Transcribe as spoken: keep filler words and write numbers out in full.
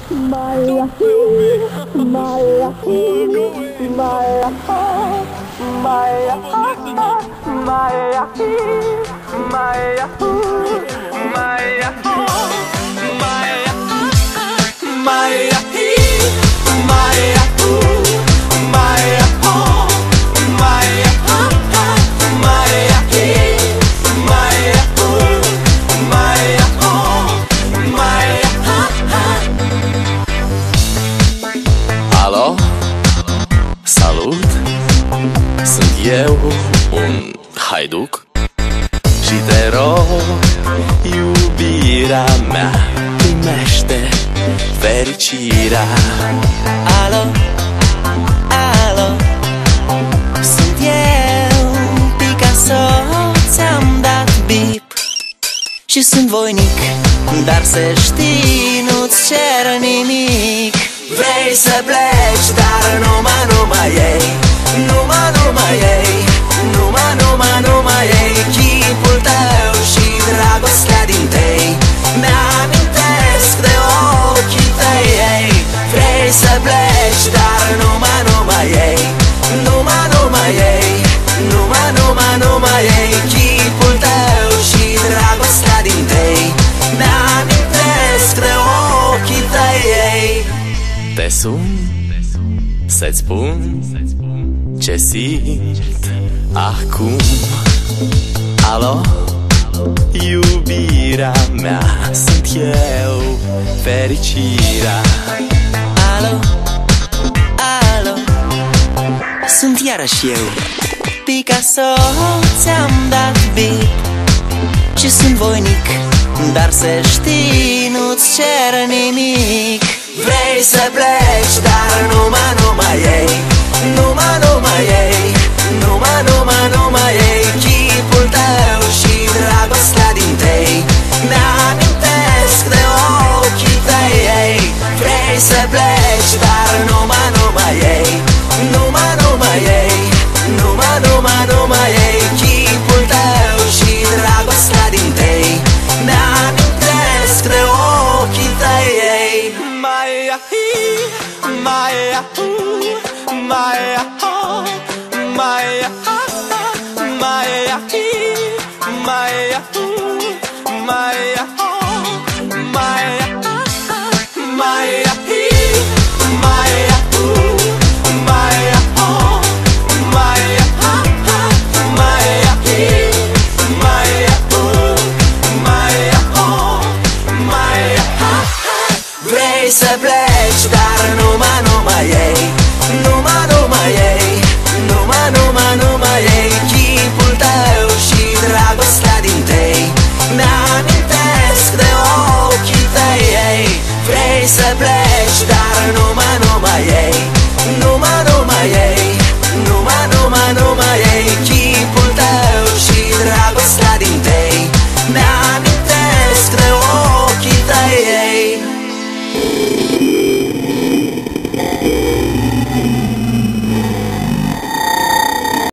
Maya, Maya, Maya, Maya, Maya, Maya, Maya, Maya, Maya, Alo, salut, sunt eu, un haiduc și te rog, iubirea mea, primește fericirea. Alo, alo, sunt eu, Picasso, ți-am dat bip și sunt voinic, dar să știi, nu-ți cer nimic. Vrei să pleci, dar numai, numai ei, numai, numai ei, numai, numai, numai ei, chipul tău și dragostea din tei mi-amintesc de ochii tăi, ei. Vrei să pleci, dar numai, numai ei, numai, numai ei, numai, numai, numai ei, chipul tău și dragostea din tei mi-amintesc de ochii tăi, ei. Te sun să-ți spun ce simt acum. Alo, iubirea mea, sunt eu, fericirea. Alo, alo, sunt iarăși eu, Picasso, ți-am dat bip și sunt voinic, dar să știi, nu-ți cer nimic. Vrei să pleci, dar numai, numai ei, numai, numai ei, numai, numai, numai ei, chipul tău și dragostea din tei mi-amintesc de ochii tăi, ei. Vrei să pleci, dar numai, numai ei, numai, numai ei, numai, numai, numai ei, chipul tău și dragostea din tei mi-amintesc de ochii tăi, ei. Maya, Maya, Maya, Maya, Maya, Maya, Maya, Maya, Maya, Vrei să pleci, dar numai, numai ei, numai, numai ei, numai, numai, numai ei, chipul tău și dragostea din tei mi-amintesc de ochii tăi, ei. Vrei să pleci, dar numai, numai ei,